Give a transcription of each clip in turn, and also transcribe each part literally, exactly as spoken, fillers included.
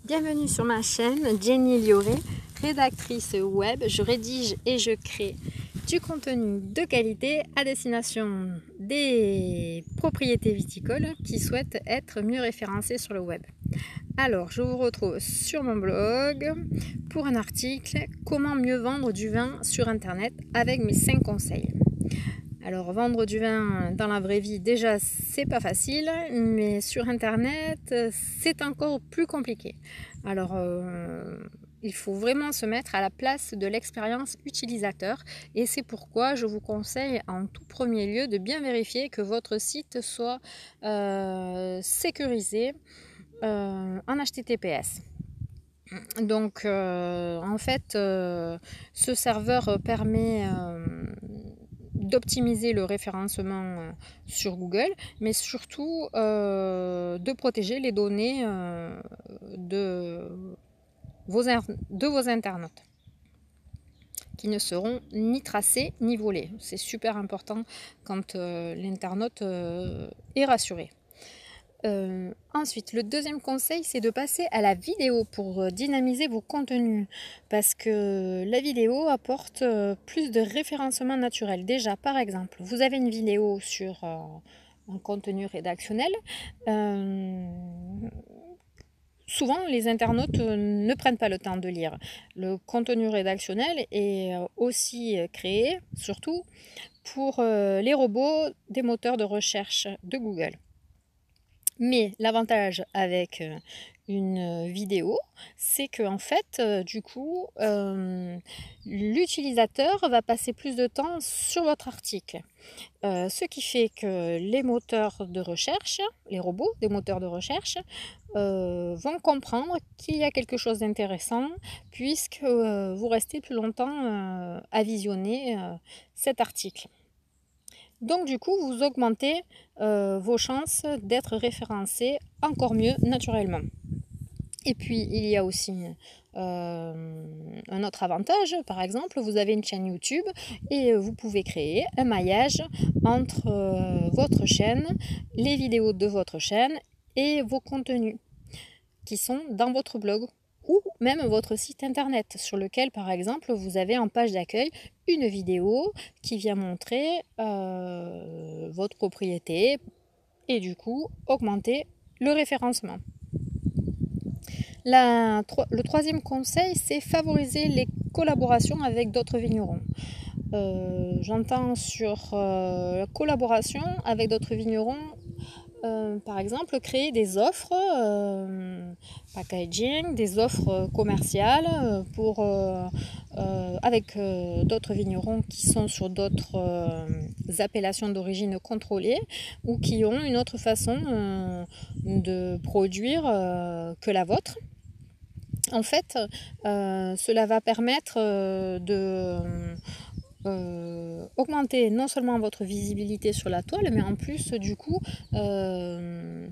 Bienvenue sur ma chaîne, Jenny Lioré, rédactrice web. Je rédige et je crée du contenu de qualité à destination des propriétés viticoles qui souhaitent être mieux référencées sur le web. Alors, je vous retrouve sur mon blog pour un article « Comment mieux vendre du vin sur Internet » avec mes cinq conseils. Alors, vendre du vin dans la vraie vie, déjà, c'est pas facile, mais sur Internet, c'est encore plus compliqué. Alors, euh, il faut vraiment se mettre à la place de l'expérience utilisateur et c'est pourquoi je vous conseille en tout premier lieu de bien vérifier que votre site soit euh, sécurisé euh, en H T T P S. Donc, euh, en fait, euh, ce serveur permet euh, d'optimiser le référencement sur Google, mais surtout euh, de protéger les données euh, de, vos, de vos internautes qui ne seront ni tracés ni volés. C'est super important quand euh, l'internaute euh, est rassuré. Euh, ensuite, le deuxième conseil, c'est de passer à la vidéo pour dynamiser vos contenus parce que la vidéo apporte plus de référencement naturel. Déjà, par exemple, vous avez une vidéo sur euh, un contenu rédactionnel. Euh, souvent, les internautes ne prennent pas le temps de lire. Le contenu rédactionnel est aussi créé, surtout, pour euh, les robots des moteurs de recherche de Google. Mais l'avantage avec une vidéo, c'est que en fait, du coup, euh, l'utilisateur va passer plus de temps sur votre article. Euh, ce qui fait que les moteurs de recherche, les robots des moteurs de recherche, euh, vont comprendre qu'il y a quelque chose d'intéressant puisque euh, vous restez plus longtemps euh, à visionner euh, cet article. Donc du coup, vous augmentez euh, vos chances d'être référencé encore mieux naturellement. Et puis, il y a aussi euh, un autre avantage. Par exemple, vous avez une chaîne YouTube et vous pouvez créer un maillage entre euh, votre chaîne, les vidéos de votre chaîne et vos contenus qui sont dans votre blog ou même votre site internet sur lequel, par exemple, vous avez en page d'accueil une vidéo qui vient montrer euh, votre propriété et du coup augmenter le référencement. La, le troisième conseil, c'est favoriser les collaborations avec d'autres vignerons. Euh, J'entends sur euh, la collaboration avec d'autres vignerons. Euh, par exemple, créer des offres euh, packaging, des offres commerciales euh, pour, euh, euh, avec euh, d'autres vignerons qui sont sur d'autres euh, appellations d'origine contrôlée ou qui ont une autre façon euh, de produire euh, que la vôtre. En fait, euh, cela va permettre euh, de Euh, augmenter non seulement votre visibilité sur la toile, mais en plus du coup euh,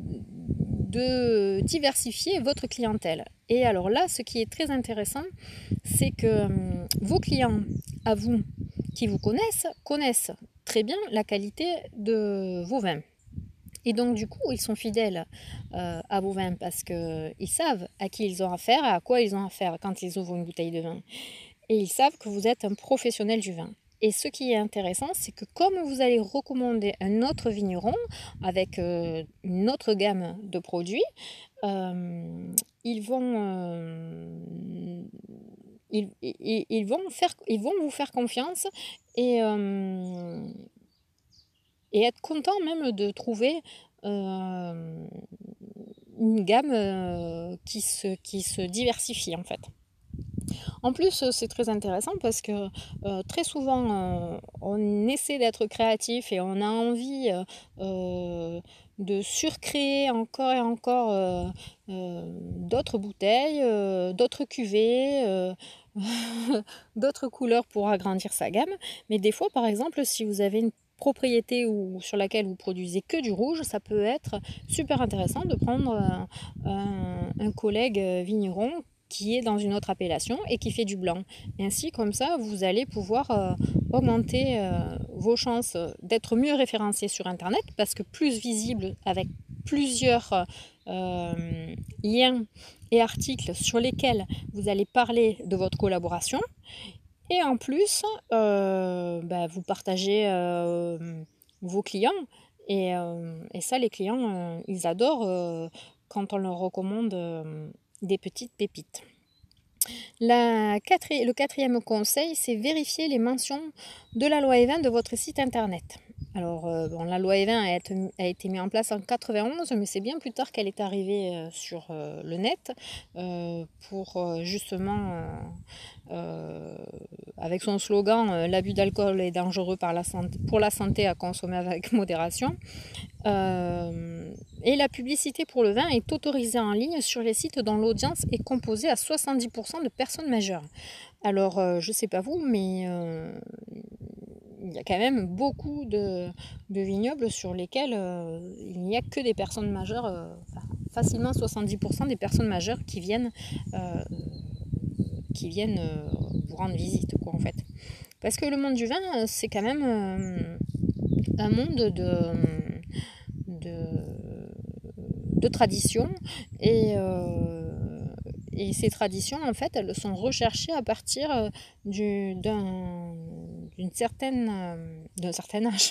de diversifier votre clientèle. Et alors là, ce qui est très intéressant, c'est que euh, vos clients à vous qui vous connaissent, connaissent très bien la qualité de vos vins. Et donc du coup, ils sont fidèles euh, à vos vins parce qu'ils savent à qui ils ont affaire, à quoi ils ont affaire quand ils ouvrent une bouteille de vin. Et ils savent que vous êtes un professionnel du vin. Et ce qui est intéressant, c'est que comme vous allez recommander un autre vigneron avec euh, une autre gamme de produits, euh, ils vont, euh, ils, ils, ils, vont faire, ils vont vous faire confiance et, euh, et être contents même de trouver euh, une gamme euh, qui, se, qui se diversifie en fait. En plus, c'est très intéressant parce que euh, très souvent, euh, on essaie d'être créatif et on a envie euh, de surcréer encore et encore euh, euh, d'autres bouteilles, euh, d'autres cuvées, euh, d'autres couleurs pour agrandir sa gamme. Mais des fois, par exemple, si vous avez une propriété où, sur laquelle vous produisez que du rouge, ça peut être super intéressant de prendre euh, un, un collègue vigneron qui est dans une autre appellation et qui fait du blanc. Et ainsi, comme ça, vous allez pouvoir euh, augmenter euh, vos chances d'être mieux référencé sur Internet parce que plus visible avec plusieurs euh, liens et articles sur lesquels vous allez parler de votre collaboration. Et en plus, euh, bah, vous partagez euh, vos clients. Et, euh, et ça, les clients, euh, ils adorent euh, quand on leur recommande euh, des petites pépites. La quatri- le quatrième conseil, c'est vérifier les mentions de la loi E vingt de votre site internet. Alors, euh, bon, la loi E vingt a été, a été mise en place en quatre-vingt-onze, mais c'est bien plus tard qu'elle est arrivée euh, sur euh, le net euh, pour euh, justement, euh, euh, avec son slogan euh, l'abus d'alcool est dangereux par la santé, pour la santé à consommer avec modération. Euh, et la publicité pour le vin est autorisée en ligne sur les sites dont l'audience est composée à soixante-dix pour cent de personnes majeures. Alors, euh, je ne sais pas vous, mais euh, il y a quand même beaucoup de, de vignobles sur lesquels euh, il n'y a que des personnes majeures, euh, enfin, facilement soixante-dix pour cent des personnes majeures qui viennent, euh, qui viennent euh, vous rendre visite, quoi, en fait. Parce que le monde du vin, c'est quand même euh, un monde de, de, de traditions et, euh, et ces traditions, en fait, elles sont recherchées à partir du, d'un, d'une certaine, euh, d'un certain âge.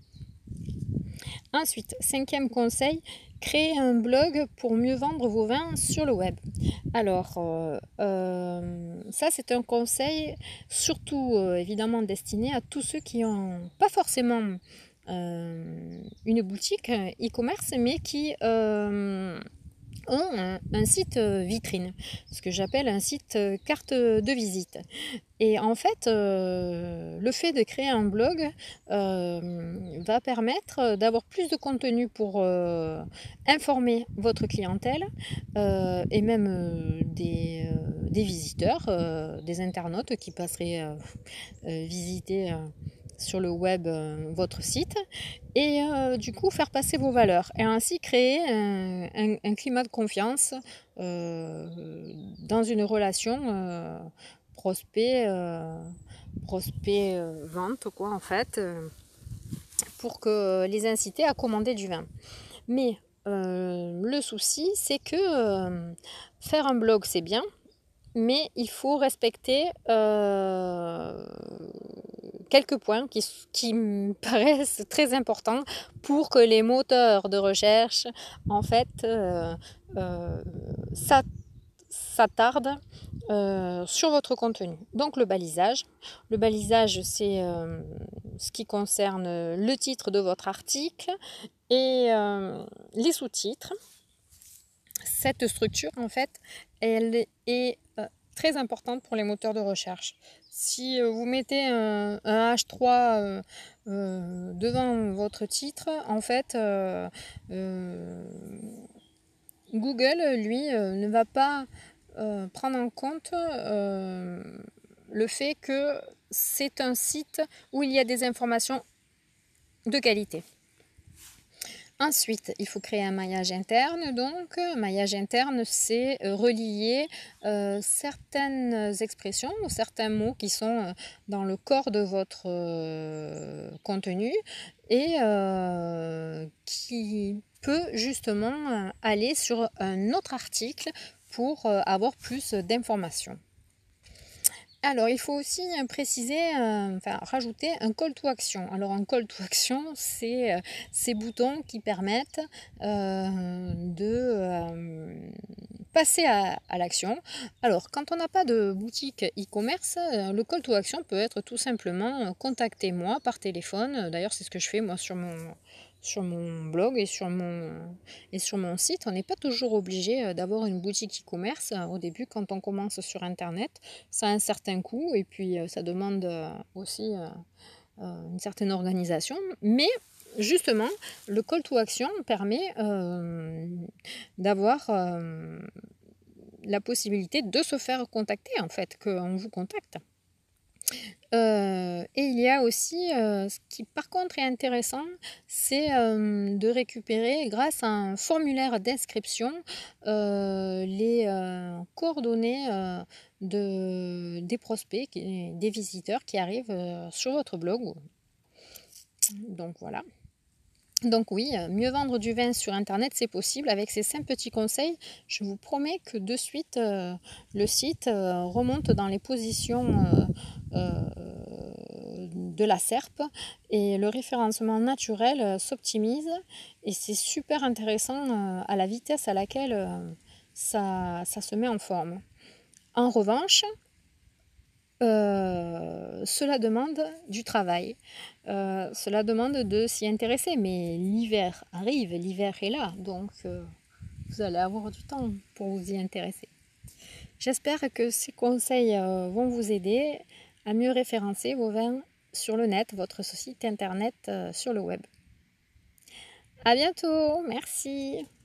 Ensuite, cinquième conseil, créer un blog pour mieux vendre vos vins sur le web. Alors, euh, euh, ça c'est un conseil surtout euh, évidemment destiné à tous ceux qui n'ont pas forcément euh, une boutique e-commerce, mais qui euh, ont un, un site vitrine, ce que j'appelle un site carte de visite. Et en fait, euh, le fait de créer un blog euh, va permettre d'avoir plus de contenu pour euh, informer votre clientèle euh, et même euh, des, euh, des visiteurs, euh, des internautes qui passeraient euh, euh, visiter euh, sur le web euh, votre site et euh, du coup faire passer vos valeurs et ainsi créer un, un, un climat de confiance euh, dans une relation euh, prospect, euh, prospect euh, vente quoi en fait euh, pour que les inciter à commander du vin. Mais euh, le souci c'est que euh, faire un blog c'est bien, mais il faut respecter euh, quelques points qui, qui me paraissent très importants pour que les moteurs de recherche en fait euh, euh, s'attardent euh, sur votre contenu. Donc le balisage. Le balisage, c'est euh, ce qui concerne le titre de votre article et euh, les sous-titres. Cette structure, en fait, elle est euh, très importante pour les moteurs de recherche. Si euh, vous mettez un, un H trois euh, euh, devant votre titre, en fait, euh, euh, Google, lui, euh, ne va pas euh, prendre en compte euh, le fait que c'est un site où il y a des informations de qualité. Ensuite, il faut créer un maillage interne. Donc, un maillage interne, c'est relier euh, certaines expressions ou certains mots qui sont euh, dans le corps de votre euh, contenu et euh, qui peut justement aller sur un autre article pour euh, avoir plus d'informations. Alors, il faut aussi préciser, euh, enfin, rajouter un call to action. Alors, un call to action, c'est euh, ces boutons qui permettent euh, de euh, passer à, à l'action. Alors, quand on n'a pas de boutique e-commerce, euh, le call to action peut être tout simplement euh, contactez-moi par téléphone. D'ailleurs, c'est ce que je fais moi sur mon sur mon blog et sur mon, et sur mon site. On n'est pas toujours obligé d'avoir une boutique e-commerce au début quand on commence sur Internet. Ça a un certain coût et puis ça demande aussi une certaine organisation. Mais justement, le call to action permet euh, d'avoir euh, la possibilité de se faire contacter, en fait, qu'on vous contacte. Euh, et il y a aussi, euh, ce qui par contre est intéressant, c'est euh, de récupérer grâce à un formulaire d'inscription euh, les euh, coordonnées euh, de, des prospects, des visiteurs qui arrivent euh, sur votre blog. Donc voilà. Donc oui, mieux vendre du vin sur internet, c'est possible. Avec ces cinq petits conseils, je vous promets que de suite euh, le site euh, remonte dans les positions euh, euh, de la S E R P et le référencement naturel euh, s'optimise, et c'est super intéressant euh, à la vitesse à laquelle euh, ça, ça se met en forme. En revanche, Euh, cela demande du travail, euh, cela demande de s'y intéresser, mais l'hiver arrive, l'hiver est là, donc euh, vous allez avoir du temps pour vous y intéresser. J'espère que ces conseils euh, vont vous aider à mieux référencer vos vins sur le net, votre site internet euh, sur le web. À bientôt, merci.